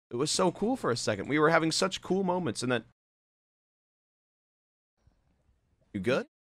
It was so cool for a second. We were having such cool moments, and then... You good?